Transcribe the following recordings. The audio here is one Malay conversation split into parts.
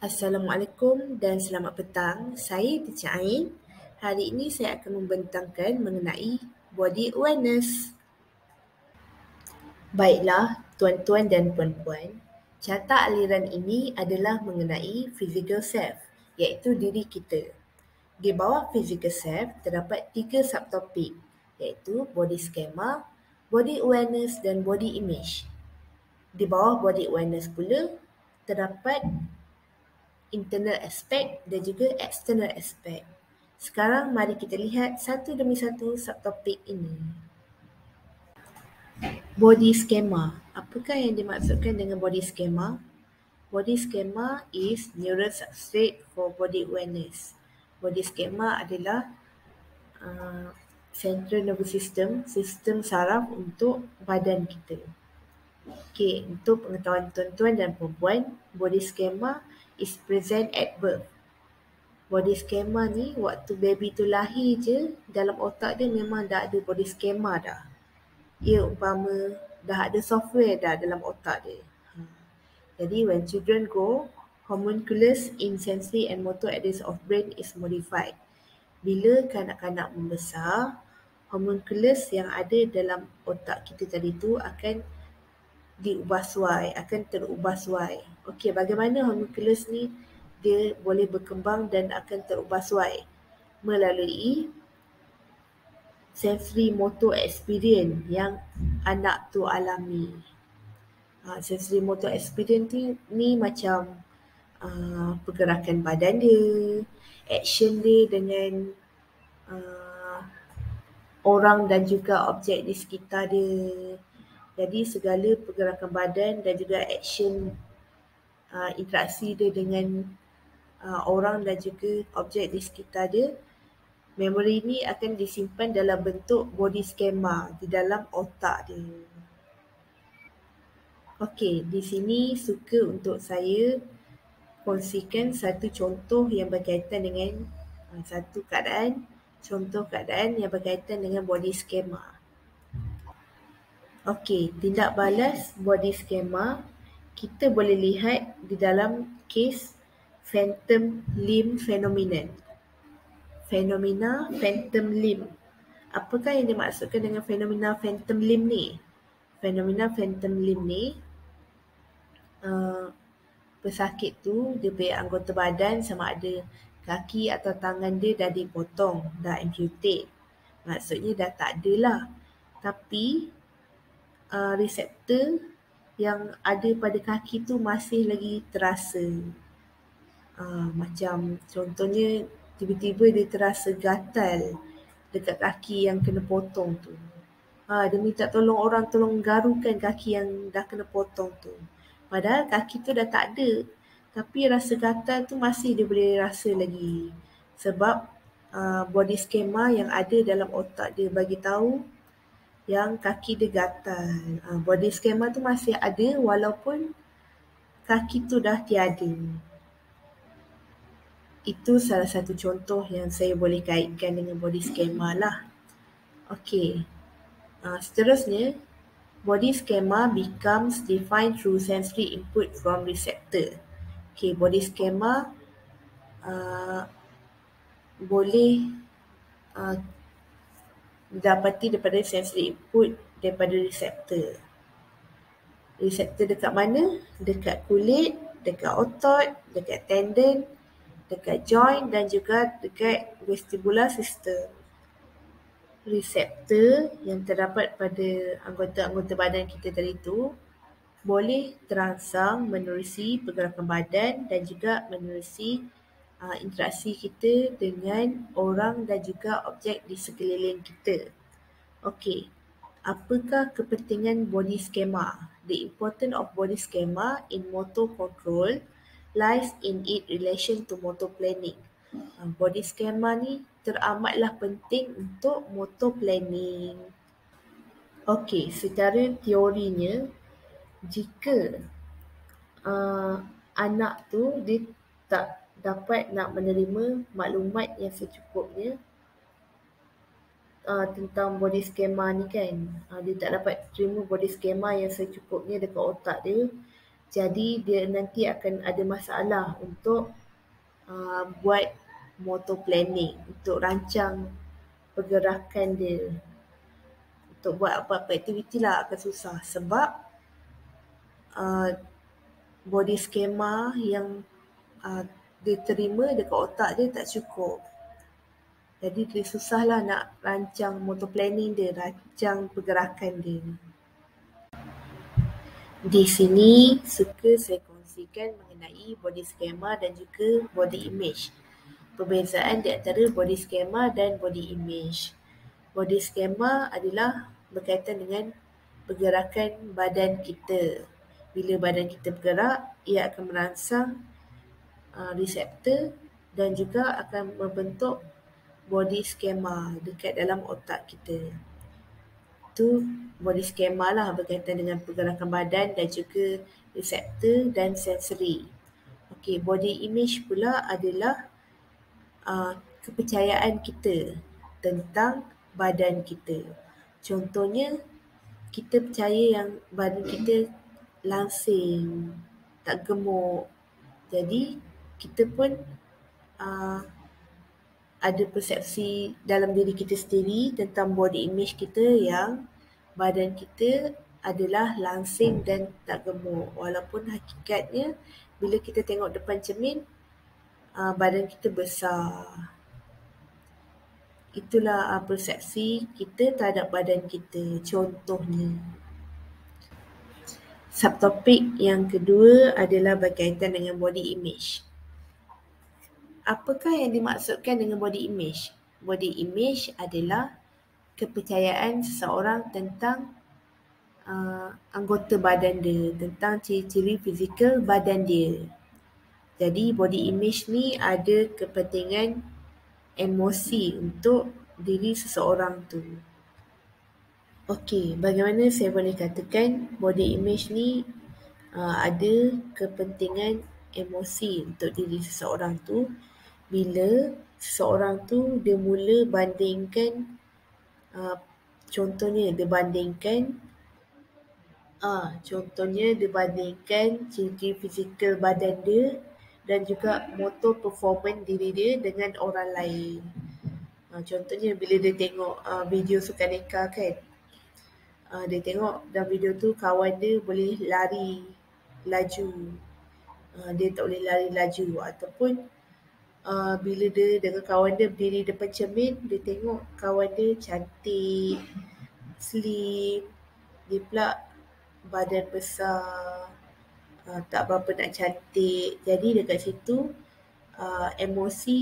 Assalamualaikum dan selamat petang. Saya Teacher Ain. Hari ini saya akan membentangkan mengenai body awareness. Baiklah, tuan-tuan dan puan-puan, carta aliran ini adalah mengenai physical self, iaitu diri kita. Di bawah physical self terdapat 3 subtopik, iaitu body schema, body awareness dan body image. Di bawah body awareness pula terdapat internal aspect dan juga external aspect. Sekarang mari kita lihat satu demi satu subtopik ini. Body schema. Apakah yang dimaksudkan dengan body schema? Body schema is neural substrate for body awareness. Body schema adalah central nervous system, sistem saraf untuk badan kita. Okey, untuk pengetahuan tuan-tuan dan puan-puan, body schema is present at birth. Body schema ni waktu baby tu lahir je, dalam otak dia memang dah ada body schema dah. Ia umpama dah ada software dah dalam otak dia. Jadi when children grow, homunculus in sensory and motor areas of brain is modified. Bila kanak-kanak membesar, homunculus yang ada dalam otak kita tadi tu akan diubah suai, akan terubah suai. Okey, bagaimana homunculus ni dia boleh berkembang dan akan terubah suai? Melalui sensory motor experience yang anak tu alami. Sensory motor experience ni macam pergerakan badan dia, action dia dengan orang dan juga objek di sekitar dia. Jadi segala pergerakan badan dan juga action interaksi dia dengan orang dan juga objek di sekitar dia, memori ni akan disimpan dalam bentuk body schema di dalam otak dia. Okey, di sini suka untuk saya kongsikan satu contoh yang berkaitan dengan satu keadaan, contoh keadaan yang berkaitan dengan body schema. Okey, tindak balas body schema kita boleh lihat di dalam kes phantom limb phenomenon. Fenomena phantom limb. Apakah yang dimaksudkan dengan fenomena phantom limb ni? Fenomena phantom limb ni, pesakit tu dia punya anggota badan sama ada kaki atau tangan dia dah dipotong, dah amputate. Maksudnya dah tak ada lah. Tapi reseptor yang ada pada kaki tu masih lagi terasa. Macam contohnya tiba-tiba dia terasa gatal dekat kaki yang kena potong tu. Dia minta tolong orang tolong garukan kaki yang dah kena potong tu. Padahal kaki tu dah tak ada. Tapi rasa gatal tu masih dia boleh rasa lagi. Sebab body schema yang ada dalam otak dia bagi tahu yang kaki dia gatal. Body schema tu masih ada walaupun kaki tu dah tiada. Itu salah satu contoh yang saya boleh kaitkan dengan body schema lah. Okey. Seterusnya, body schema becomes defined through sensory input from receptor. Okey, body schema boleh didapati daripada sensory input daripada reseptor. Reseptor dekat mana? Dekat kulit, dekat otot, dekat tendon, dekat joint dan juga dekat vestibular system. Reseptor yang terdapat pada anggota-anggota badan kita tadi tu boleh terangsang menerusi pergerakan badan dan juga menerusi interaksi kita dengan orang dan juga objek di sekeliling kita. Okey, apakah kepentingan body schema? The importance of body schema in motor control lies in its relation to motor planning. Body schema ni teramatlah penting untuk motor planning. Okey, secara teorinya, jika anak tu dia tak dapat nak menerima maklumat yang secukupnya tentang body schema ni kan, dia tak dapat terima body schema yang secukupnya dekat otak dia, Jadi dia nanti akan ada masalah untuk buat motor planning, untuk rancang pergerakan dia. Untuk buat apa-apa aktiviti lah akan susah sebab uh, body schema yang uh, dia terima dekat otak dia tak cukup. Jadi dia susah lah nak rancang motor planning dia, rancang pergerakan dia. Di sini suka saya kongsikan mengenai body schema dan juga body image. Perbezaan di antara body schema dan body image. Body schema adalah berkaitan dengan pergerakan badan kita. Bila badan kita bergerak, ia akan merangsang reseptor dan juga akan membentuk body schema dekat dalam otak kita. Itu body schema lah, berkaitan dengan pergerakan badan dan juga reseptor dan sensori. Okey, body image pula adalah kepercayaan kita tentang badan kita. Contohnya, kita percaya yang badan kita langsing, tak gemuk. Jadi, kita pun ada persepsi dalam diri kita sendiri tentang body image kita yang badan kita adalah langsing dan tak gemuk. Walaupun hakikatnya bila kita tengok depan cermin, badan kita besar. Itulah persepsi kita terhadap badan kita, contohnya. Subtopik yang kedua adalah berkaitan dengan body image. Apakah yang dimaksudkan dengan body image? Body image adalah kepercayaan seseorang tentang anggota badan dia, tentang ciri-ciri fizikal badan dia. Jadi body image ni ada kepentingan emosi untuk diri seseorang tu. Okey, bagaimana saya boleh katakan body image ni ada kepentingan emosi untuk diri seseorang tu bila seseorang tu dia mula bandingkan, contohnya dia bandingkan ciri fizikal badan dia dan juga motor performance diri dia dengan orang lain. Contohnya bila dia tengok video sukaneka kan, dia tengok dalam video tu kawan dia boleh lari laju, dia tak boleh lari laju. Ataupun bila dia dengan kawan dia berdiri depan cermin, dia tengok kawan dia cantik, slim, dia pula badan besar, tak berapa nak cantik. Jadi dekat situ emosi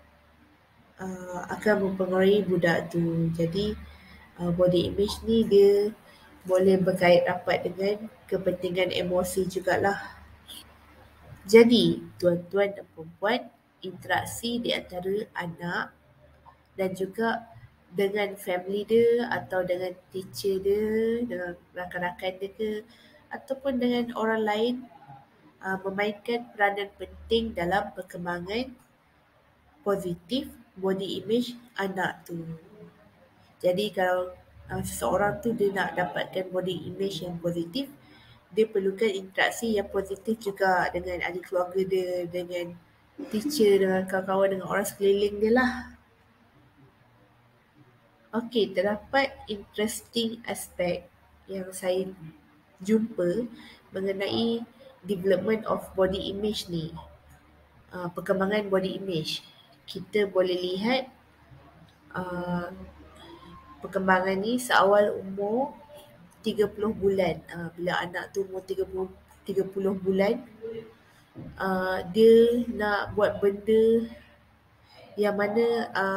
akan mempengaruhi budak tu. Jadi body image ni dia boleh berkait rapat dengan kepentingan emosi jugalah. Jadi tuan-tuan dan puan-puan, interaksi di antara anak dan juga dengan family dia atau dengan teacher dia, dengan rakan-rakan dia ke, ataupun dengan orang lain memainkan peranan penting dalam perkembangan positif body image anak tu. Jadi kalau seseorang tu dia nak dapatkan body image yang positif, dia perlukan interaksi yang positif juga dengan ahli keluarga dia, dengan teacher, dengan kawan-kawan, dengan orang sekeliling dia lah. Okey, terdapat interesting aspek yang saya jumpa mengenai development of body image ni. Perkembangan body image. Kita boleh lihat perkembangan ni seawal umur 30 bulan. Bila anak tu umur 30 bulan, dia nak buat benda yang mana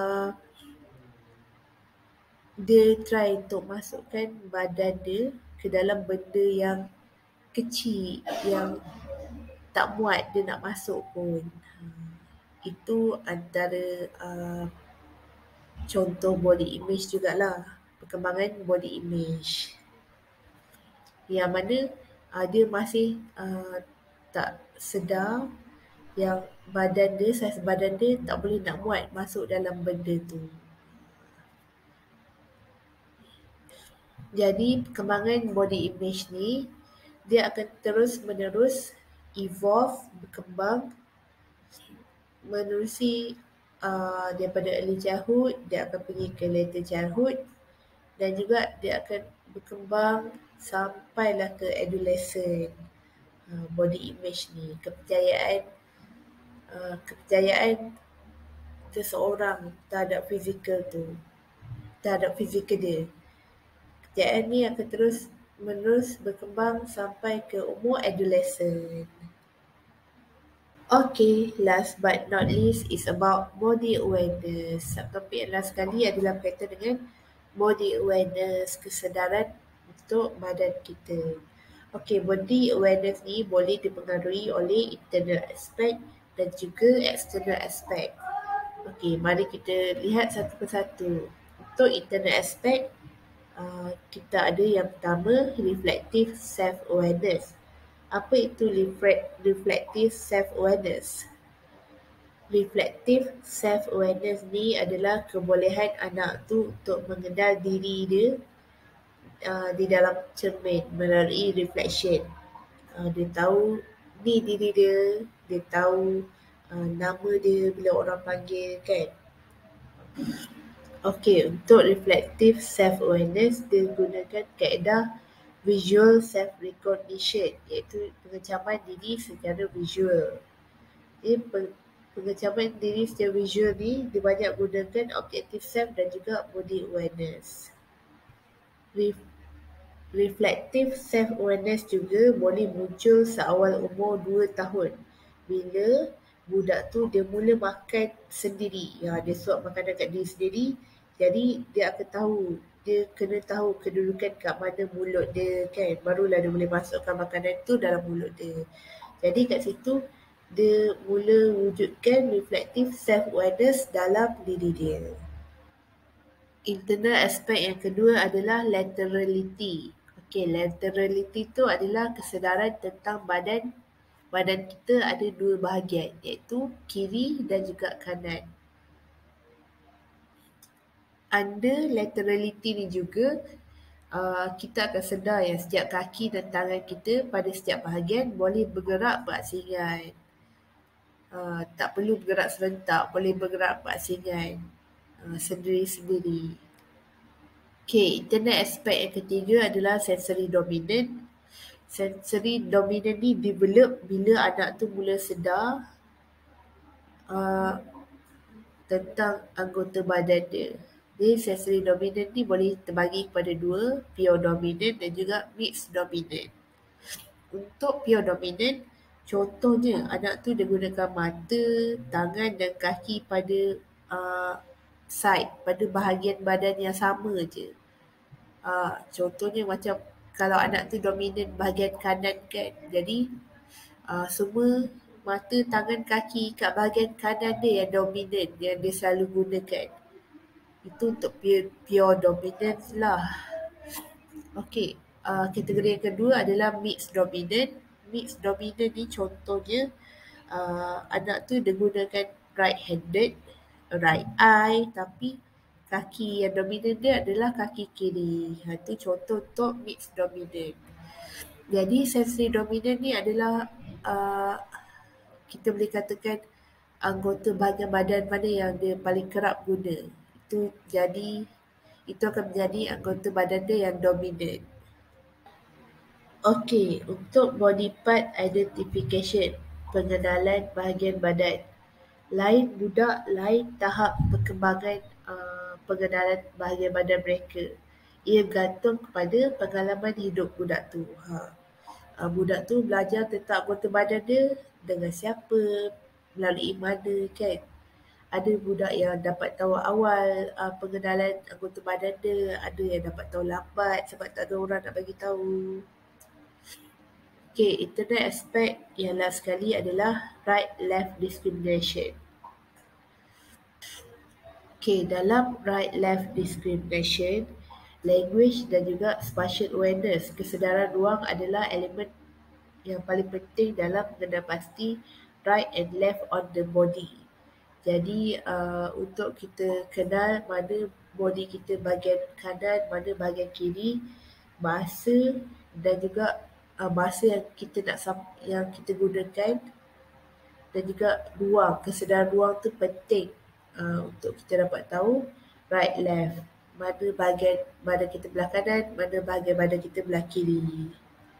dia try untuk masukkan badan dia ke dalam benda yang kecil, yang tak muat dia nak masuk pun. Itu antara contoh body image jugalah, perkembangan body image yang mana dia masih tak sedar yang badan dia, saiz badan dia tak boleh nak muat masuk dalam benda tu. Jadi perkembangan body image ni Dia akan terus menerus evolve, berkembang menerusi daripada early childhood, dia akan pergi ke later childhood dan juga dia akan berkembang sampailah ke adolescent. Body image ni, kepercayaan seseorang terhadap fizikal tu, terhadap fizikal dia. Kepercayaan ni akan terus menerus berkembang sampai ke umur adolescent. Okay, last but not least is about body awareness. Subtopik yang last sekali adalah berkaitan dengan body awareness, kesedaran untuk badan kita. Okay, body awareness ni boleh dipengaruhi oleh internal aspect dan juga external aspect. Okay, mari kita lihat satu persatu. Untuk internal aspect, kita ada yang pertama, reflective self-awareness. Apa itu reflective self-awareness? Reflective self-awareness ni adalah kebolehan anak tu untuk mengenal diri dia di dalam cermin melalui reflection. Dia tahu ni diri dia, dia tahu nama dia bila orang panggil kan. Okey, untuk reflective self-awareness, dia gunakan kaedah visual self-recognition, iaitu pengecaman diri secara visual. Pengecaman diri secara visual ni, dia banyak gunakan objective self dan juga body awareness. Reflective self-awareness juga boleh muncul seawal umur 2 tahun. Bila budak tu dia mula makan sendiri. Dia suap makanan kat diri sendiri. Jadi dia akan tahu. Dia kena tahu kedudukan kat mana mulut dia kan. Barulah dia boleh masukkan makanan tu dalam mulut dia. Jadi kat situ dia mula wujudkan reflective self-awareness dalam diri dia. Internal aspek yang kedua adalah laterality. Okey, laterality tu adalah kesedaran tentang badan kita ada dua bahagian, iaitu kiri dan juga kanan. Under laterality ni juga, kita akan sedar yang setiap kaki dan tangan kita pada setiap bahagian boleh bergerak berasingan. Tak perlu bergerak serentak, boleh bergerak berasingan sendiri-sendiri. Okay, internal aspek yang ketiga adalah sensory dominant. Sensory dominant ni develop bila anak tu mula sedar tentang anggota badan dia. Jadi sensory dominant ni boleh terbagi kepada dua, pure dominant dan juga mixed dominant. Untuk pure dominant, contohnya anak tu dia gunakan mata, tangan dan kaki pada side, pada bahagian badan yang sama je. Contohnya macam kalau anak tu dominan bahagian kanan kan, jadi semua mata, tangan, kaki kat bahagian kanan dia yang dominan, yang dia selalu gunakan. Itu untuk pure dominance lah. Okey, kategori yang kedua adalah mixed dominant. Mixed dominant ni contohnya anak tu dia gunakan right-handed, right eye, tapi kaki yang dominan dia adalah kaki kiri. Itu contoh untuk mixed dominant. Jadi sensory dominant ni adalah kita boleh katakan anggota bahagian badan mana yang dia paling kerap guna. Itu akan menjadi anggota badan dia yang dominan. Okey, untuk body part identification, pengenalan bahagian badan. Lain budak, lain tahap perkembangan pengenalan bahagian badan mereka. Ia bergantung kepada pengalaman hidup budak tu. Budak tu belajar tentang anggota badan dia dengan siapa, melalui mana kan. Ada budak yang dapat tahu awal pengenalan anggota badan dia, ada yang dapat tahu lambat sebab tak ada orang nak bagi tahu. Okay, internal aspek yang last sekali adalah right-left discrimination. Okay, dalam right-left discrimination, language dan juga spatial awareness, kesedaran ruang adalah elemen yang paling penting dalam mengenal pasti right and left on the body. Jadi untuk kita kenal mana body kita bahagian kanan, mana bahagian kiri, bahasa dan juga bahasa yang kita gunakan, dan juga ruang, kesedaran ruang tu penting untuk kita dapat tahu right left, mana bahagian badan kita belah kanan, mana bahagian badan kita belah kiri.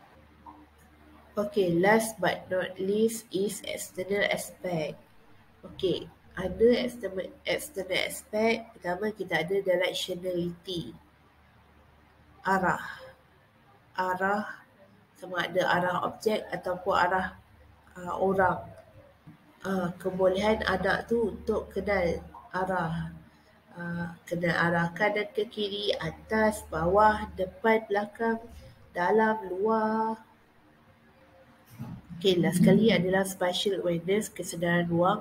Okay, last but not least is external aspect. Okay, ada external aspect. Pertama, kita ada directionality, arah. Arah sama ada arah objek ataupun arah orang. Kebolehan anak tu untuk kenal arah. Kenal arah kanan ke kiri, atas, bawah, depan, belakang, dalam, luar. Okay, last sekali adalah spatial awareness, kesedaran ruang.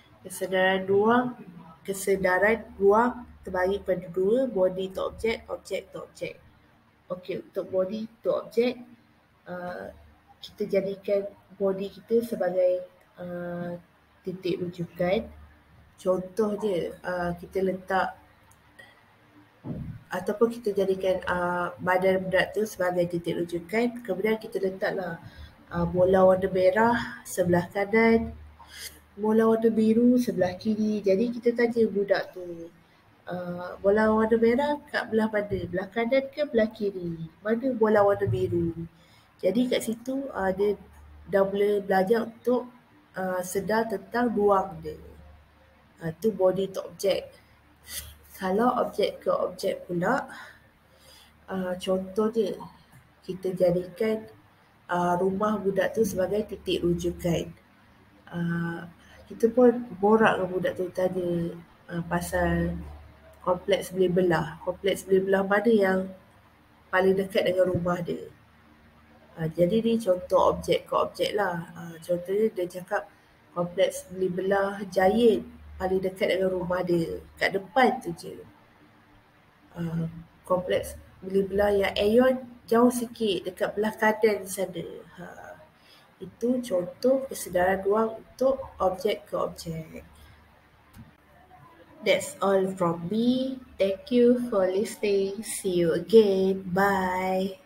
Kesedaran ruang terbagi pada dua, body to object, object to object. Okay, untuk body to object, kita jadikan body kita sebagai titik rujukan. Contohnya, kita letak ataupun kita jadikan badan budak tu sebagai titik rujukan, kemudian kita letaklah bola warna merah sebelah kanan, bola warna biru sebelah kiri. Jadi kita tanya budak tu, bola warna merah kat belah mana? Belah kanan ke belah kiri? Mana bola warna biru? Jadi kat situ dia dah boleh belajar untuk sedar tentang ruang dia. Tu body to object. Kalau objek ke objek pula, contohnya kita jadikan rumah budak tu sebagai titik rujukan. Kita pun borak dengan budak tu, tanya pasal kompleks Boleh Belah. Kompleks Boleh Belah mana yang paling dekat dengan rumah dia. Jadi ni contoh objek ke objek lah. Contohnya dia cakap kompleks Boleh Belah Giant paling dekat dengan rumah dia, kat depan tu je. Kompleks Boleh Belah yang Aeon jauh sikit, dekat belah kanan sana. Itu contoh kesedaran ruang untuk objek ke objek. That's all from me. Thank you for listening. See you again. Bye.